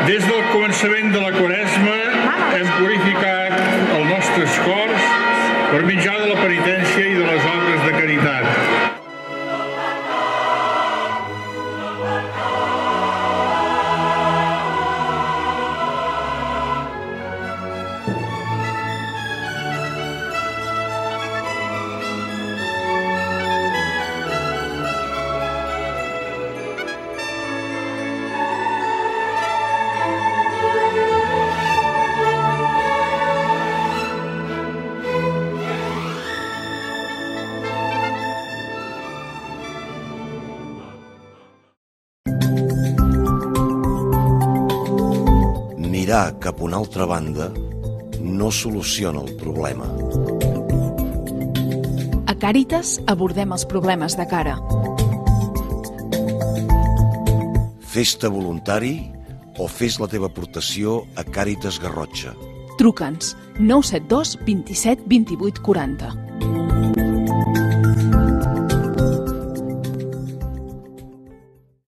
Des del començament de la Quaresma hem purificat els nostres cors per mitjà de la penitència i de les obres de caritat. Mirar cap a una altra banda no soluciona el problema. A Càritas abordem els problemes de cara. Fes-te voluntari o fes la teva aportació a Càritas Garrotxa. Truca'ns 972 27 28 40.